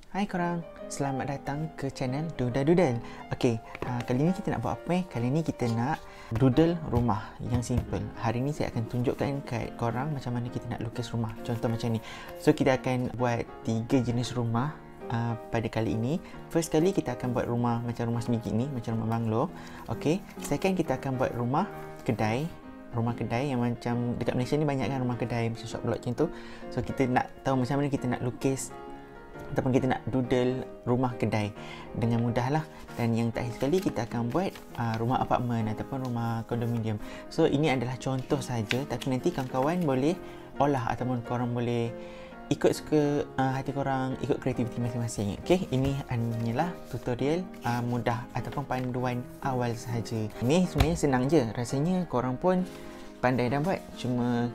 Hai korang, selamat datang ke channel Duda Doodle. Okey, kali ni kita nak buat apa? Kali ni kita nak doodle rumah yang simple. Hari ni saya akan tunjukkan kat korang macam mana kita nak lukis rumah. Contoh macam ni. So kita akan buat 3 jenis rumah pada kali ini. First kali kita akan buat rumah macam rumah sebiji ni, macam rumah banglo. Okey, second kita akan buat rumah kedai. Rumah kedai yang macam dekat Malaysia ni banyak kan rumah kedai macam shop block macam tu. So kita nak tahu macam mana kita nak lukis ataupun kita nak doodle rumah kedai dengan mudah lah. Dan yang terakhir sekali kita akan buat rumah apartmen ataupun rumah kondominium. So ini adalah contoh saja, tapi nanti kawan-kawan boleh olah ataupun korang boleh ikut suka hati korang, ikut kreativiti masing-masing. Okay, ini hanyalah tutorial mudah ataupun panduan awal sahaja. Ini sebenarnya senang je, rasanya korang pun pandai dah buat. Cuma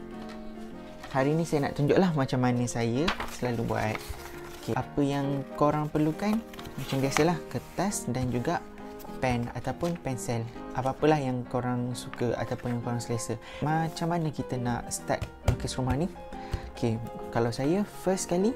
hari ni saya nak tunjuklah macam mana saya selalu buat. Okay, apa yang korang perlukan macam biasalah, kertas dan juga pen ataupun pensel, apa-apalah yang korang suka ataupun yang korang selesa. Macam mana kita nak start lukis rumah ni? Okay, kalau saya first kali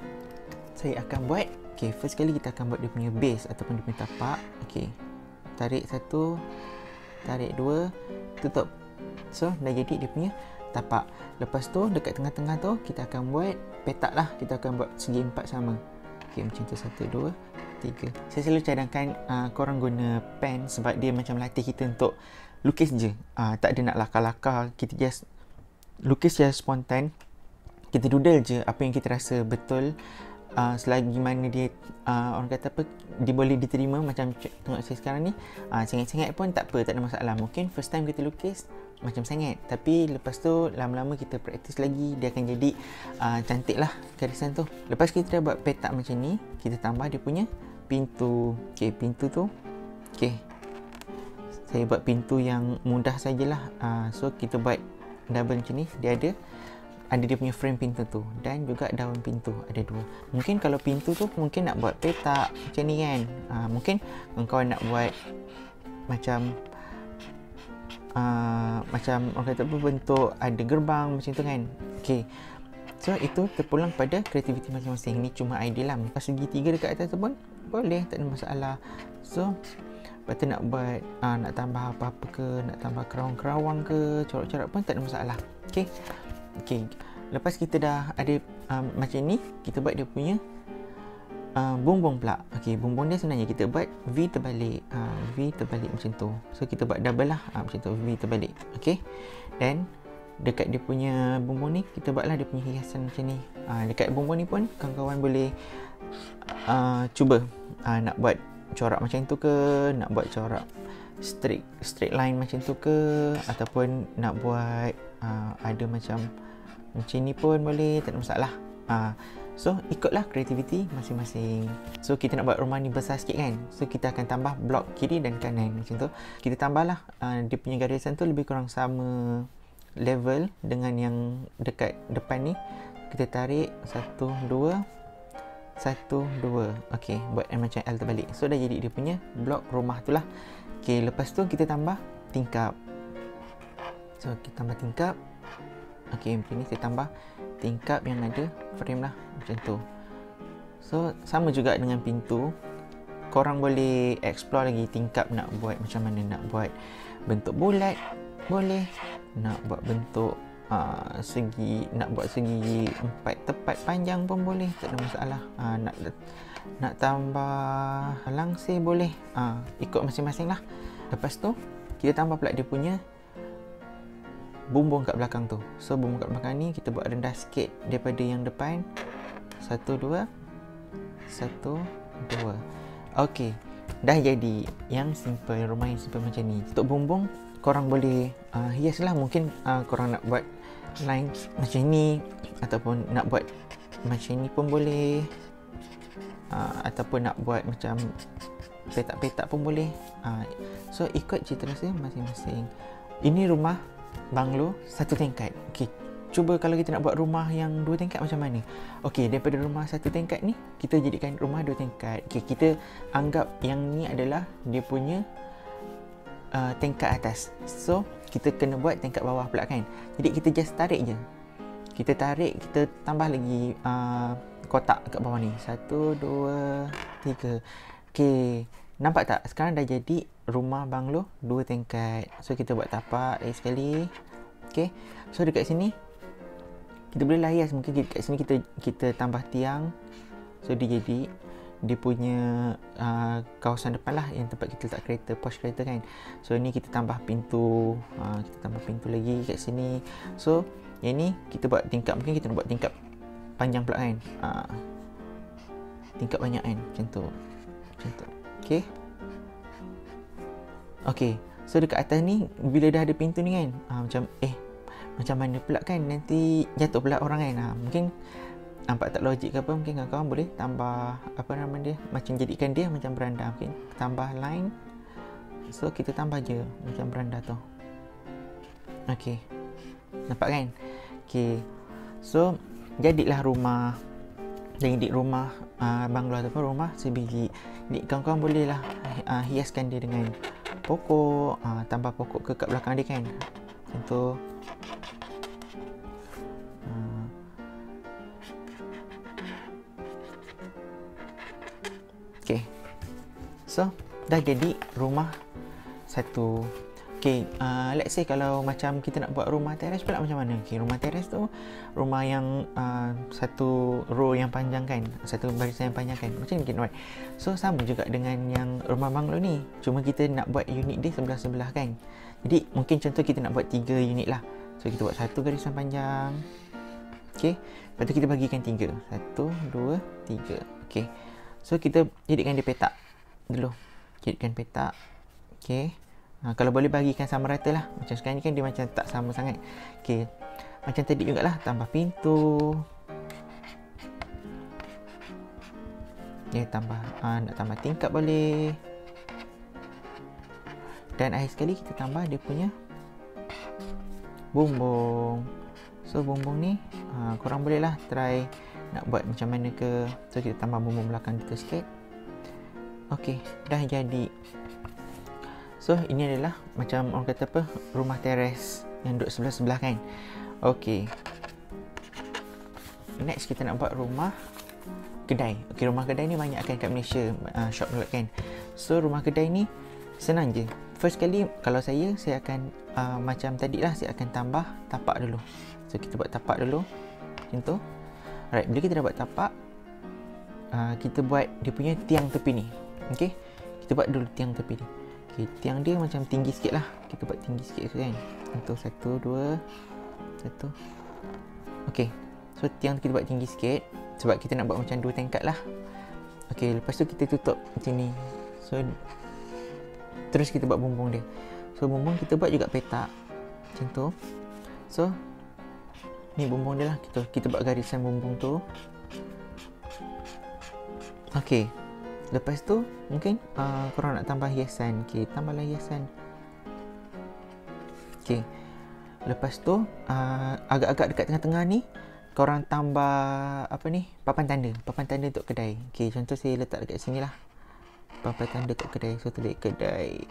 saya akan buat, okay, first kali kita akan buat dia punya base ataupun dia punya tapak. Okay, tarik satu, tarik dua, tutup. So dah jadi dia punya tapak. Lepas tu dekat tengah-tengah tu kita akan buat petak lah. Kita akan buat segi empat sama. Okay, macam tu, 1, 2, 3. Saya selalu cadangkan korang guna pen sebab dia macam latih kita untuk lukis je. Tak ada nak lakar-lakar. Kita just lukis je spontan. Kita doodle je apa yang kita rasa betul. Selagi mana dia orang kata apa, dia boleh diterima. Macam tengok saya sekarang ni, sengit-sengit pun tak apa, tak ada masalah. Mungkin first time kita lukis macam sengit, tapi lepas tu lama-lama kita praktis lagi, dia akan jadi cantik lah garisan tu. Lepas kita dah buat petak macam ni, kita tambah dia punya pintu. Okay, pintu tu, okay, saya buat pintu yang mudah sajalah. So kita buat double macam ni. Dia ada dia punya frame pintu tu dan juga daun pintu, ada dua. Mungkin kalau pintu tu mungkin nak buat petak macam ni kan. Mungkin kau nak buat macam macam orang kata apa, bentuk ada gerbang macam tu kan. Okay, so itu terpulang pada kreativiti masing-masing. Ni cuma idea lah. Lepas segitiga dekat atas tu pun boleh, tak ada masalah. So lepas tu nak buat nak tambah apa-apa ke, nak tambah kerawang-kerawang ke, corak-corak pun tak ada masalah. Okay, okay, lepas kita dah ada macam ni, kita buat dia punya bumbung pula. Okay, bumbung dia sebenarnya kita buat V terbalik. V terbalik macam tu. So kita buat double lah, macam tu, V terbalik. Okay, dan dekat dia punya bumbung ni kita buatlah dia punya hiasan macam ni. Dekat bumbung ni pun kawan-kawan boleh cuba nak buat corak macam tu ke, nak buat corak straight line macam tu ke, ataupun nak buat ada macam ni pun boleh, tak ada masalah. So ikutlah kreativiti masing-masing. So kita nak buat rumah ni besar sikit kan, so kita akan tambah blok kiri dan kanan macam tu. Kita tambahlah dia punya garisan tu lebih kurang sama level dengan yang dekat depan ni. Kita tarik 1, 2, 1, 2. Okay, buat macam L terbalik. So dah jadi dia punya blok rumah tu lah. Okay, lepas tu kita tambah tingkap. So kita tambah tingkap. Okay, macam ni saya tambah tingkap yang ada frame lah, macam tu. So sama juga dengan pintu, korang boleh explore lagi tingkap nak buat macam mana. Nak buat bentuk bulat boleh, nak buat bentuk segi, nak buat segi 4 tepat panjang pun boleh, tak ada masalah. Nak tambah langsir boleh, ikut masing-masing lah. Lepas tu kita tambah pula dia punya bumbung kat belakang tu. So bumbung kat belakang ni kita buat rendah sikit daripada yang depan. 1, 2, 1, 2. Okey, dah jadi yang simple, rumah yang simple macam ni. Untuk bumbung korang boleh hias lah. Mungkin korang nak buat line macam ni, ataupun nak buat macam ni pun boleh, ataupun nak buat macam petak-petak pun boleh. So ikut cita rasa masing-masing. Ini rumah banglo 1 tingkat. Okey, cuba kalau kita nak buat rumah yang 2 tingkat macam mana? Okey, daripada rumah 1 tingkat ni kita jadikan rumah 2 tingkat. Okey, kita anggap yang ni adalah dia punya tingkat atas. So kita kena buat tingkat bawah pula kan. Jadi kita just tarik je. Kita tarik, kita tambah lagi kotak kat bawah ni. 1, 2, 3. Okey. Nampak tak? Sekarang dah jadi rumah banglo 2 tingkat. So kita buat tapak lagi sekali. Okey. So dekat sini kita boleh lah hias. Mungkin kat sini kita tambah tiang. So dia jadi dia punya kawasan depan lah, yang tempat kita letak kereta, Porsche kereta kan. So ni kita tambah pintu, kita tambah pintu lagi kat sini. So yang ni kita buat tingkap, mungkin kita nak buat tingkap panjang pula kan, tingkap banyak kan, macam tu. Okay. Okay, so dekat atas ni bila dah ada pintu ni kan, macam mana pula kan nanti jatuh pula orang kan. Mungkin nampak tak logik ke apa, mungkin kawan-kawan boleh tambah apa nama dia, macam jadikan dia macam beranda. Mungkin tambah line, so kita tambah je macam beranda tu. Okay, nampak kan? Okay, so jadilah rumah, jadi rumah banglo ataupun rumah sebiji. Jadi kawan-kawan boleh lah hiaskan dia dengan pokok, tambah pokok ke kat belakang dia kan, macam tu. Okay, so dah jadi rumah satu. Okay, let's say kalau macam kita nak buat rumah teres pula macam mana? Okay, rumah teres tu rumah yang satu row yang panjang kan, satu barisan yang panjang kan, macam ni kan. So sama juga dengan yang rumah banglo ni, cuma kita nak buat unit dia sebelah-sebelah kan. Jadi mungkin contoh kita nak buat 3 unit lah. So kita buat satu garisan panjang. Okay, lepas tu kita bagikan 3. 1, 2, 3. Okay, so kita jadikan dia petak dulu. Jadikan petak. Okay, kalau boleh bagikan sama rata lah. Macam sekarang ni kan dia macam tak sama sangat. Okay, macam tadi jugalah, tambah pintu. Okay, tambah nak tambah tingkap boleh. Dan akhir sekali kita tambah dia punya bumbung. So bumbung ni korang boleh lah try nak buat macam mana ke. So kita tambah bumbung belakang kita sikit. Okay, dah jadi. So ini adalah macam orang kata apa, rumah teres yang duduk sebelah-sebelah kan. Okay, next kita nak buat rumah kedai. Okay, rumah kedai ni banyak kan kat Malaysia, shop lot kan. So rumah kedai ni senang je. First kali kalau saya akan macam tadi lah, saya akan tambah tapak dulu. So kita buat tapak dulu macam tu. Alright, bila kita dah buat tapak, kita buat dia punya tiang tepi ni. Okay, kita buat dulu tiang tepi ni. Okay, tiang dia macam tinggi sikit lah. Kita buat tinggi sikit kan. Untuk 1, 2, 1. Okay, so tiang kita buat tinggi sikit sebab kita nak buat macam 2 tingkat lah. Okay, lepas tu kita tutup macam ni. So terus kita buat bumbung dia. So bumbung kita buat juga petak macam tu. So ni bumbung dia lah. Kita buat garisan bumbung tu. Okay, lepas tu mungkin korang nak tambah hiasan. Okay, tambahlah hiasan. Okay, lepas tu agak-agak dekat tengah-tengah ni korang tambah apa ni, papan tanda untuk kedai. Okay, contoh saya letak dekat sini lah, papan tanda untuk kedai. So tulis kedai.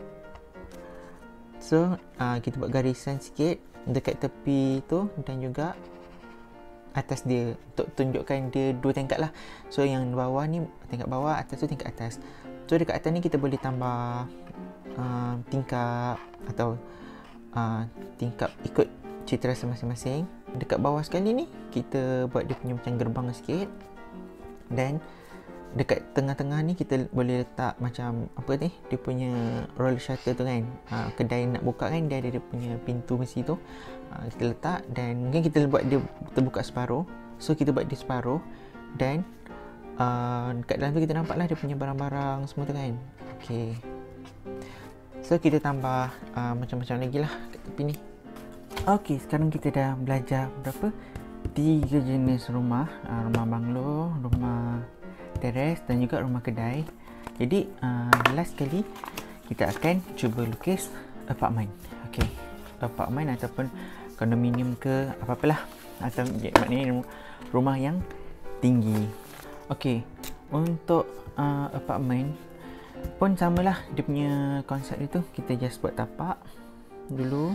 So kita buat garisan sikit dekat tepi tu dan juga atas dia untuk tunjukkan dia 2 tingkat lah. So yang bawah ni tingkat bawah, atas tu tingkat atas. So dekat atas ni kita boleh tambah tingkap atau tingkap ikut cita rasa masing-masing. Dekat bawah sekali ni kita buat dia punya macam gerbang sikit. Dan dekat tengah-tengah ni kita boleh letak macam apa ni, dia punya roller shutter tu kan. Kedai nak buka kan, dia ada dia punya pintu besi tu. Kita letak dan mungkin kita buat dia terbuka separuh. So kita buat dia separuh dan dekat dalam tu kita nampak lah dia punya barang-barang semua tu kan. Okay, so kita tambah macam-macam lagi lah kat tepi ni. Okay, sekarang kita dah belajar berapa 3 jenis rumah. Rumah banglo, rumah teres dan juga rumah kedai. Jadi last kali kita akan cuba lukis apartmen. Okay, apartmen ataupun kondominium ke apa-apalah, atau maknanya rumah yang tinggi. Okay, untuk apartmen pun samalah dia punya konsep itu. Kita just buat tapak dulu,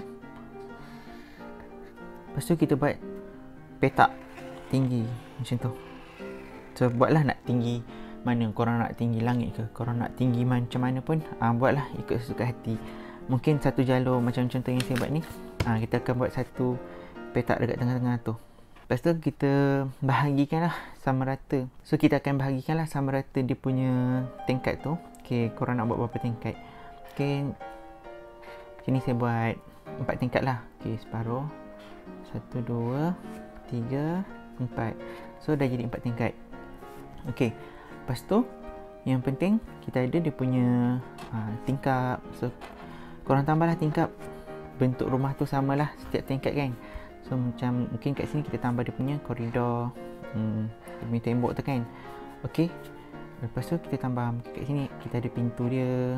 lepas tu kita buat petak tinggi macam tu. So buatlah nak tinggi mana, korang nak tinggi langit ke, korang nak tinggi macam mana pun, buatlah ikut sesuka hati. Mungkin satu jalur macam contoh yang saya buat ni, kita akan buat satu petak dekat tengah-tengah tu. Lepas tu kita bahagikanlah sama rata. So kita akan bahagikanlah sama rata dia punya tingkat tu. Okay, korang nak buat berapa tingkat? Okay, sini saya buat 4 tingkat lah. Okay, separuh, 1, 2, 3, 4. So dah jadi 4 tingkat. Okay, lepas tu yang penting kita ada dia punya tingkap. So korang tambahlah tingkap. Bentuk rumah tu samalah setiap tingkat kan. So macam mungkin kat sini kita tambah dia punya koridor, dia punya tembok tu kan. Okay, lepas tu kita tambah mungkin kat sini kita ada pintu dia.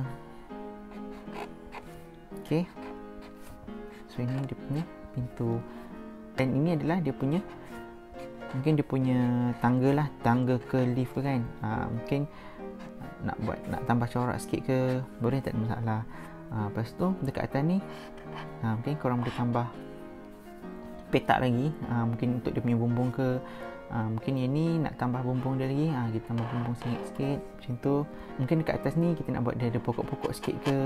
Okay, so ini dia punya pintu. Dan ini adalah dia punya, mungkin dia punya tangga lah, tangga ke lift tu kan. Mungkin nak tambah corak sikit ke, boleh, tak ada masalah. Lepas tu dekat atas ni mungkin korang boleh tambah petak lagi, mungkin untuk dia punya bumbung ke. Mungkin yang ni nak tambah bumbung dia lagi, kita tambah bumbung sikit macam tu. Mungkin dekat atas ni kita nak buat dia ada pokok-pokok sikit ke.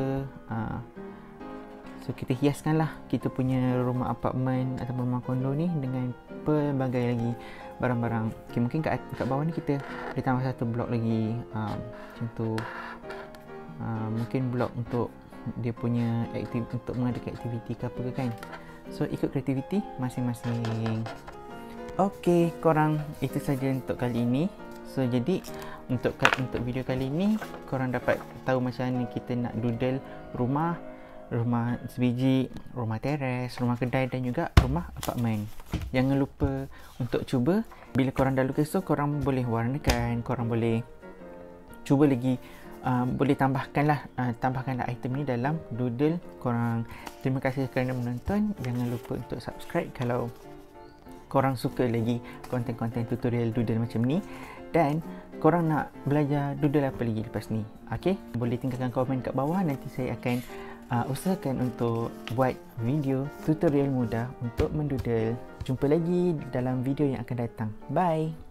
So kita hiaskan lah kita punya rumah apartmen ataupun rumah kondo ni dengan pelbagai lagi barang-barang. Okay, mungkin kat bawah ni kita boleh tambah satu blok lagi, macam tu. Mungkin blok untuk dia punya untuk mengadakan aktiviti ke apa ke kan. So ikut kreativiti masing-masing. Okey korang, itu saja untuk kali ini. So jadi untuk video kali ini korang dapat tahu macam mana kita nak doodle rumah sebiji, rumah teres, rumah kedai dan juga rumah apartmen. Jangan lupa untuk cuba. Bila korang dah lukis tu, korang boleh warnakan, korang boleh cuba lagi, boleh tambahkanlah item ni dalam doodle korang. Terima kasih kerana menonton. Jangan lupa untuk subscribe kalau korang suka lagi konten-konten tutorial doodle macam ni. Dan korang nak belajar doodle apa lagi lepas ni? Okay, boleh tinggalkan komen kat bawah. Nanti saya akan usahakan untuk buat video tutorial mudah untuk mendoodle. Jumpa lagi dalam video yang akan datang. Bye!